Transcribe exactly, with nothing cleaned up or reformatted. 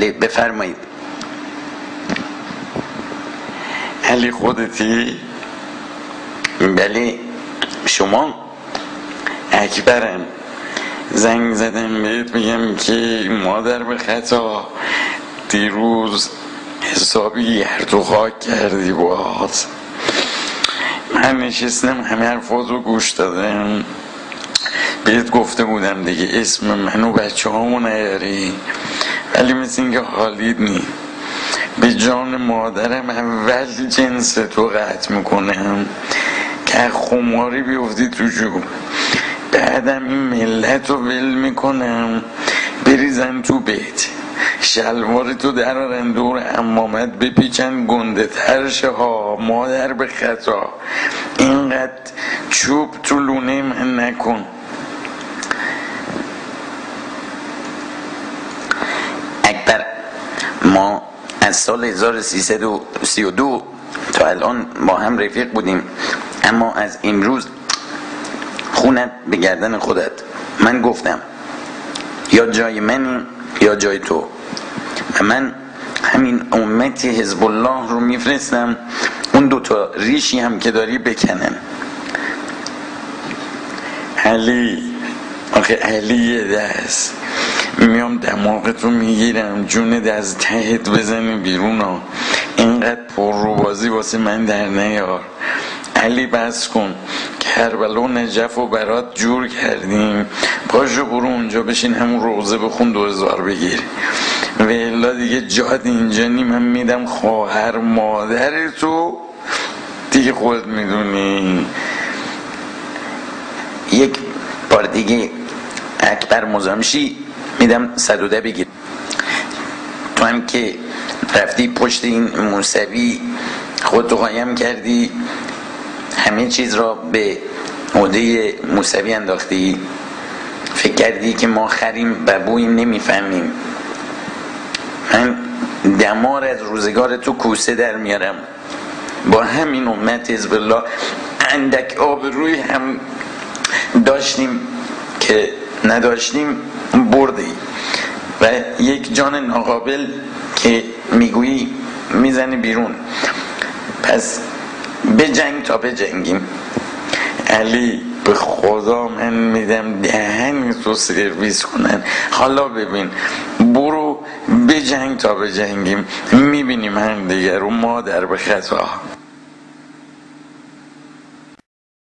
بله بفرمایید. علی خودتی؟ بله شما؟ اکبرم. زنگ زدم بهت بگم که مادر به خطا دیروز حسابی گرد و خاک کردی باز. من نشستم همه حرفات رو گوش دادم، بهت گفته بودم دیگه اسم منو بچه هامو نیاری، ولی مثل اینکه حالیت نی. به جان مادرم اول جنس تو قطع میکنم که خماری بیفتی تو جوب، بعدم این ملت رو ول میکنم بریزن تو بیت، شلوار تو درارن دور عمامت بپیچن گنده ترشه ها. مادر به خطا اینقدر چوب تو لونه من نکن. اکبر، ما از سال هزار و سیصد و سی و دو تا الان با هم رفیق بودیم، اما از امروز خونت به گردن خودت. من گفتم یا جای منی یا جای تو، و من همین امت حزب الله رو میفرستم اون دوتا ریشی هم که داری بکنن. علی، آخه علی یه دست میام دماغتو میگیرم جونت از تهت بزنی بیرون ها. اینقدر پر رو بازی واسه من در نیار. علی بس کن، کربلا و نجف و برات جور کردیم، پاشو برو اونجا بشین همون روزه بخون دو هزار بگیر. ولی دیگه جاد اینجا نی. من میدم خواهر مادر تو دیگه خود میدونی. یک بار دیگه اکبر مزاحمشی میدم صد و ده بگیر. تو هم که رفتی پشت این موسوی خودتو قایم کردی، همه چیز را به عهده موسوی انداختی، فکر کردی که ما خریم ببوی نمیفهمیم. من دمار از روزگار تو کوسه در میارم. با همین امت حزب الله اندک آبروی هم داشتیم که نداشتیم بردی، و یک جان ناقابل که میگویی میزنی بیرون. پس بجنگ تا بجنگیم. علی به خدا من میدم دهن تو سرویس کنن. حالا ببین، برو بجنگ تا بجنگیم، میبینیم هم دیگر رو. مادر به خطا.